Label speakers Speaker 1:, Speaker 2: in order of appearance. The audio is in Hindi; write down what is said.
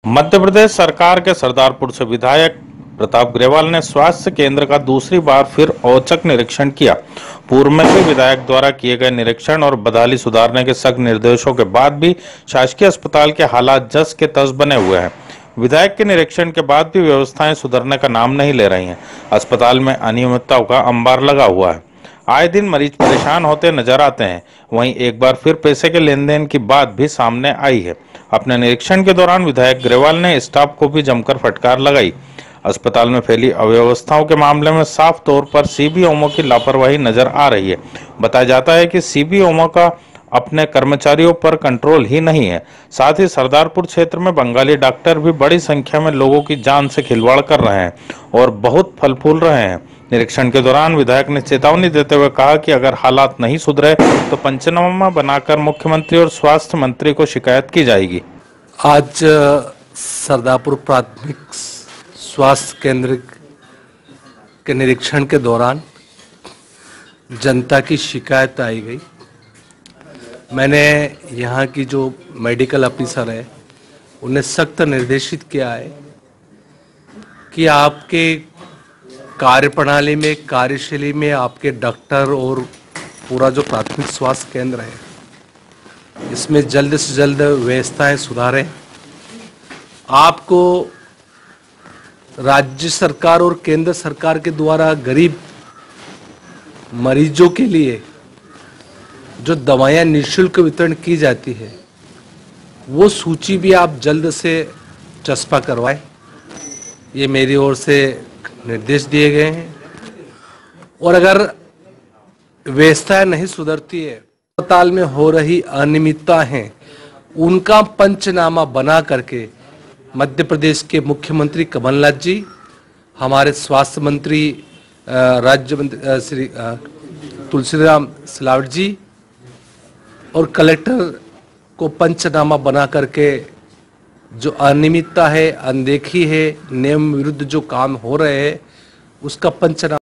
Speaker 1: मध्य प्रदेश सरकार के सरदारपुर से विधायक प्रताप ग्रेवाल ने स्वास्थ्य केंद्र का दूसरी बार फिर औचक निरीक्षण किया। पूर्व में भी विधायक द्वारा किए गए निरीक्षण और बदहाली सुधारने के सख्त निर्देशों के बाद भी शासकीय अस्पताल के हालात जस के तस बने हुए हैं। विधायक के निरीक्षण के बाद भी व्यवस्थाएं सुधरने का नाम नहीं ले रही हैं। अस्पताल में अनियमितताओं का अंबार लगा हुआ है। आए दिन मरीज परेशान होते नजर आते हैं। वहीं एक बार फिर पैसे के लेन देन की बात भी सामने आई है। अपने निरीक्षण के दौरान विधायक ग्रेवाल ने स्टाफ को भी जमकर फटकार लगाई। अस्पताल में फैली अव्यवस्थाओं के मामले में साफ तौर पर सीबीओमओ की लापरवाही नजर आ रही है। बताया जाता है कि सीबीओमओ का अपने कर्मचारियों पर कंट्रोल ही नहीं है। साथ ही सरदारपुर क्षेत्र में बंगाली डॉक्टर भी बड़ी संख्या में लोगों की जान से खिलवाड़ कर रहे हैं और बहुत फल फूल रहे हैं। निरीक्षण के दौरान विधायक ने चेतावनी देते हुए कहा कि अगर हालात नहीं सुधरे तो पंचनामा बनाकर मुख्यमंत्री और स्वास्थ्य मंत्री को शिकायत की जाएगी।
Speaker 2: आज सरदारपुर प्राथमिक स्वास्थ्य केंद्र के निरीक्षण के दौरान जनता की शिकायत आई गई। मैंने यहाँ की जो मेडिकल ऑफिसर है उन्हें सख्त निर्देशित किया है कि आपके कार्यप्रणाली में, कार्यशैली में आपके डॉक्टर और पूरा जो प्राथमिक स्वास्थ्य केंद्र है इसमें जल्द से जल्द व्यवस्थाएं सुधारें। आपको राज्य सरकार और केंद्र सरकार के द्वारा गरीब मरीजों के लिए जो दवाएं निःशुल्क वितरण की जाती है वो सूची भी आप जल्द से चस्पा करवाएं। ये मेरी ओर से निर्देश दिए गए हैं। और अगर व्यवस्था नहीं सुधरती है, अस्पताल में हो रही अनियमितता है उनका पंचनामा बना करके मध्य प्रदेश के मुख्यमंत्री कमलनाथ जी, हमारे स्वास्थ्य मंत्री राज्य मंत्री श्री तुलसीराम सिलावट जी और कलेक्टर को पंचनामा बना करके जो अनियमितता है, अनदेखी है, नियम विरुद्ध जो काम हो रहे हैं उसका पंचनामा